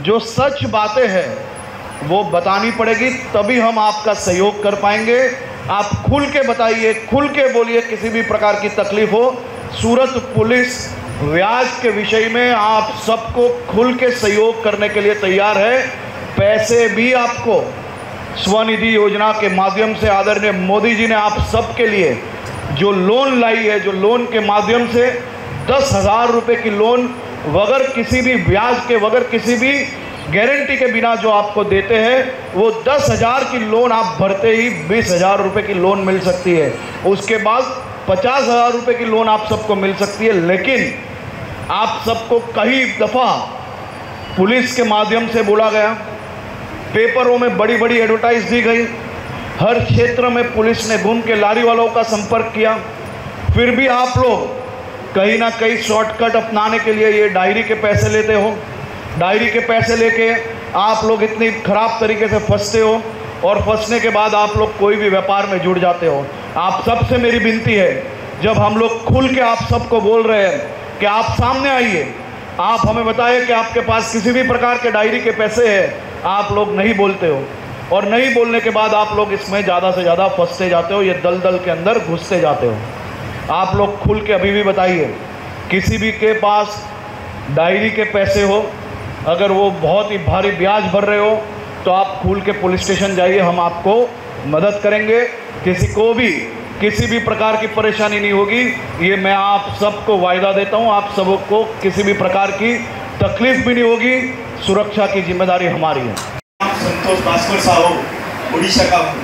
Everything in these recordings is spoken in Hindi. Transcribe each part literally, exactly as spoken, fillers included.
जो सच बातें हैं वो बतानी पड़ेगी, तभी हम आपका सहयोग कर पाएंगे। आप खुल के बताइए, खुल के बोलिए, किसी भी प्रकार की तकलीफ हो। सूरत पुलिस ब्याज के विषय में आप सबको खुल के सहयोग करने के लिए तैयार है। पैसे भी आपको स्वनिधि योजना के माध्यम से आदरणीय मोदी जी ने आप सबके लिए जो लोन लाई है, जो लोन के माध्यम से दस हज़ार रुपये की लोन बगैर किसी भी ब्याज के, बगैर किसी भी गारंटी के बिना जो आपको देते हैं, वो दस हज़ार की लोन आप भरते ही बीस हज़ार रुपये की लोन मिल सकती है। उसके बाद पचास हज़ार रुपये की लोन आप सबको मिल सकती है। लेकिन आप सबको कई दफ़ा पुलिस के माध्यम से बोला गया, पेपरों में बड़ी बड़ी एडवर्टाइज दी गई, हर क्षेत्र में पुलिस ने घूम के लारी वालों का संपर्क किया, फिर भी आप लोग कहीं ना कहीं शॉर्टकट अपनाने के लिए ये डायरी के पैसे लेते हो। डायरी के पैसे लेके आप लोग इतनी ख़राब तरीके से फंसते हो और फंसने के बाद आप लोग कोई भी व्यापार में जुड़ जाते हो। आप सबसे मेरी विनती है, जब हम लोग खुल के आप सबको बोल रहे हैं कि आप सामने आइए, आप हमें बताइए कि आपके पास किसी भी प्रकार के डायरी के पैसे हैं, आप लोग नहीं बोलते हो और नहीं बोलने के बाद आप लोग इसमें ज़्यादा से ज़्यादा फंसते जाते हो, ये दलदल के अंदर घुसते जाते हो। आप लोग खुल के अभी भी बताइए, किसी भी के पास डायरी के पैसे हो, अगर वो बहुत ही भारी ब्याज भर रहे हो तो आप खुल के पुलिस स्टेशन जाइए, हम आपको मदद करेंगे। किसी को भी किसी भी प्रकार की परेशानी नहीं होगी, ये मैं आप सबको वायदा देता हूँ। आप सबको किसी भी प्रकार की तकलीफ भी नहीं होगी, सुरक्षा की जिम्मेदारी हमारी है। संतोष भास्कर साहू उड़ीसा का हूँ।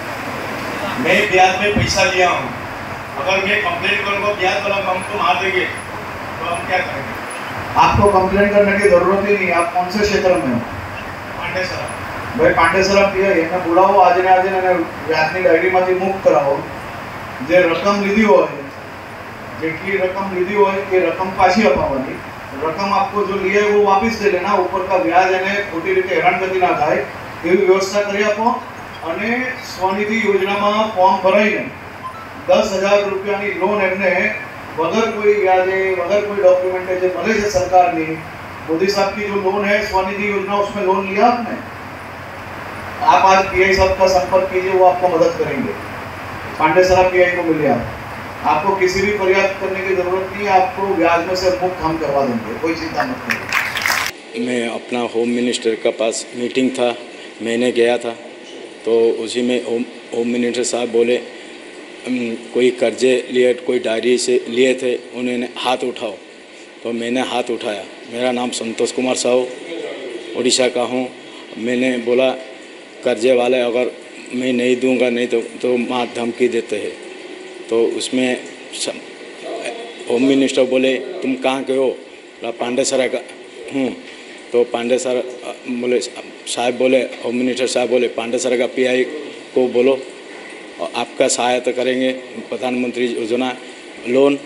मैं ब्याज में पैसा लिया हूँ, अगर मैं कंप्लेंट करूँगा ब्याज वाला हमको मार देंगे तो हम क्या करेंगे? आपको कंप्लेंट करने की जरूरत ही नहीं। आप कौन से क्षेत्र में हो? पांडेसरा। भाई पांडेसरा पिया એને બોલાવો, આજે ને આજે એને વ્યાજની ડાયરીમાંથી મુક્ત કરાવો। જે રકમ લીધી હોય, જેટલી રકમ લીધી હોય એ રકમ પાછી અપાવવાની। રકમ आपको जो लिए वो वापस दे लेना, ऊपर का ब्याज એને ખોટી રીતે હેરાનગતિ ના થાય એવી વ્યવસ્થા કરી આપો। અને સ્વનિધિ યોજનામાં ફોર્મ ભરાઈને दस हज़ार रुपयाની લોન એમને वगैर कोई व्याजे, वगैर कोई डॉक्यूमेंट है जो भले से सरकार ने, मोदी साहब की जो लोन है स्वनिधि योजना, उसमें लोन लिया आपने। आप आज पीआई साहब का संपर्क कीजिए, वो आपको मदद करेंगे। पांडेसरा पीआई को मिलिए आप, आपको किसी भी फरियाद करने की जरूरत नहीं है, आपको ब्याज में से मुक्त हम करवा देंगे, कोई चिंता मत करिए। मैं अपना होम मिनिस्टर का पास मीटिंग था, मैंने गया था, तो उसी में होम होम मिनिस्टर साहब बोले कोई कर्जे लिए, कोई डायरी से लिए थे, उन्होंने हाथ उठाओ, तो मैंने हाथ उठाया। मेरा नाम संतोष कुमार साहू उड़ीसा का हूँ। मैंने बोला कर्जे वाले अगर मैं नहीं दूंगा नहीं तो तो माँ धमकी देते हैं। तो उसमें होम मिनिस्टर बोले तुम कहाँ के हो? पांडेसरा का हूँ। तो पांडेसरा बोले साहब बोले होम मिनिस्टर साहब बोले पांडेसरा का पीआई को बोलो और आपका सहायता करेंगे, प्रधानमंत्री योजना लोन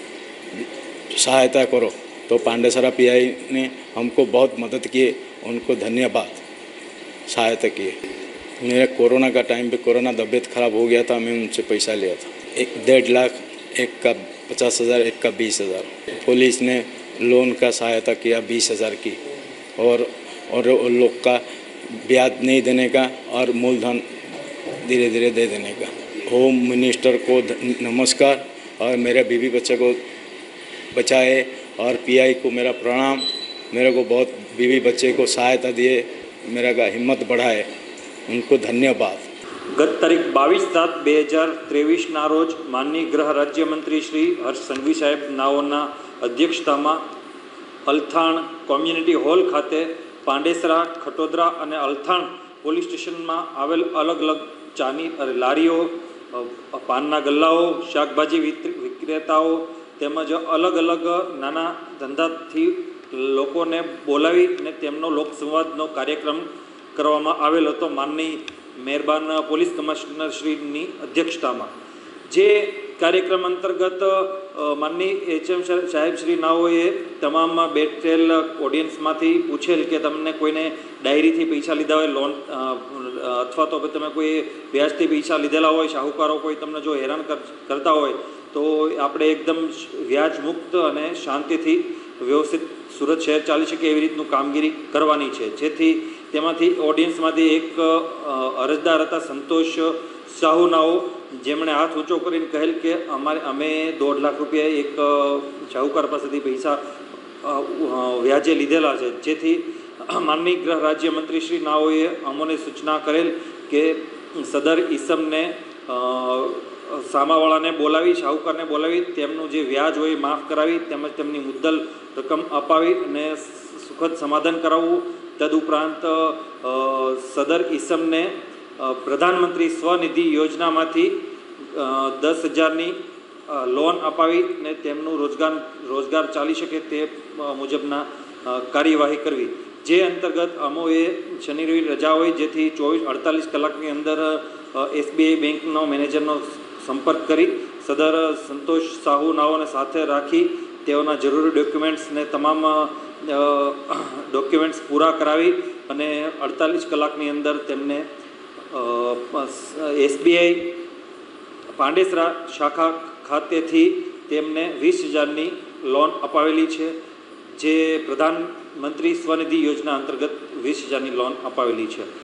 सहायता करो। तो पांडेसरा पीआई ने हमको बहुत मदद किए, उनको धन्यवाद, सहायता किए। मेरे कोरोना का टाइम पे कोरोना तबीयत ख़राब हो गया था, मैं उनसे पैसा लिया था, एक डेढ़ लाख, एक का पचास हज़ार, एक का बीस हज़ार। पुलिस ने लोन का सहायता किया बीस हज़ार की, और और उन लोग का ब्याज नहीं देने का और मूलधन धीरे धीरे दे देने का। होम मिनिस्टर को नमस्कार और मेरे बीवी बच्चे को बचाए, और पीआई को मेरा प्रणाम। मेरे को बहुत बीवी बच्चे को सहायता दिए, मेरा का हिम्मत बढ़ाए, उनको धन्यवाद। गत तारीख बावीस सात बे हज़ार तेवीस ना रोज माननीय गृह राज्यमंत्री श्री हर्ष संघवी साहेब नाओना अध्यक्षताમાં અલથાણ કોમ્યુનિટી હોલ ખાતે પાંડેસરા, ખટોદરા અને અલથાણ પોલીસ સ્ટેશનમાં આવેલ અલગ અલગ ચાની લારીઓ, પાનના ગલ્લાઓ, શાકભાજી વિક્રેતાઓ તેમજ અલગ અલગ નાના ધંધાથી લોકોને બોલાવી અને તેમનો લોકસંવાદનો કાર્યક્રમ કરવામાં આવેલ હતો માનનીય મહેરબાન પોલીસ કમિશનર શ્રીની અધ્યક્ષતામાં। જે કાર્યક્રમ અંતર્ગત માનની એચએમ સાહેબ શ્રી નાઓએ તમામ બેઠેલ ઓડિયન્સમાંથી પૂછેલ કે તમને કોઈને ડાયરીથી પૈસા લીધા હોય લોન અથવા તો તમે કોઈ વ્યાજથી પૈસા લીધેલા હોય, શાહુકારો કોઈ તમને જો હેરાન કરતા હોય તો આપણે એકદમ વ્યાજ મુક્ત અને શાંતિથી વ્યવસ્થિત સુરત શહેર ચાલી શકે એવી રીતનું કામગીરી કરવાની છે, જેથી તેમાંથી ઓડિયન્સમાંથી એક અરજદાર હતા સંતોષ સાહુનાઓ, જેમણે હાથ ઊંચો કરીને કહેલ કે અમારે અમે દોઢ લાખ રૂપિયા એક શાહુકાર પાસેથી પૈસા વ્યાજે લીધેલા છે, જેથી માનનીય ગૃહ રાજ્યમંત્રી શ્રી નાઓએ અમોને સૂચના કરેલ કે સદર ઈસમને સામાવાળાને બોલાવી, શાહુકારને બોલાવી તેમનું જે વ્યાજ હોય માફ કરાવી તેમજ તેમની મુદ્દલ રકમ અપાવી અને સુખદ સમાધાન કરાવવું. તદુપરાંત સદર ઈસમને પ્રધાનમંત્રી સ્વનિધિ યોજનામાંથી દસ હજારની લોન અપાવી ને તેમનું રોજગાર રોજગાર ચાલી શકે તે મુજબના કાર્યવાહી કરવી, જે અંતર્ગત અમોએ શનિ રવિ રજા હોય જેથી ચોવીસ અડતાલીસ કલાકની અંદર એસબીઆઈ બેંકનો મેનેજરનો સંપર્ક કરી સદર સંતોષ સાહુ નાઓને સાથે રાખી તેઓના જરૂરી ડોક્યુમેન્ટ્સને તમામ ડોક્યુમેન્ટ્સ પૂરા કરાવી અને અડતાલીસ કલાકની અંદર તેમને એસબીઆઈ પાંડેસરા શાખા ખાતેથી તેમને વીસ હજારની લોન અપાવેલી છે, જે પ્રધાનમંત્રી સ્વનિધિ યોજના અંતર્ગત વીસ હજારની લોન અપાવેલી છે.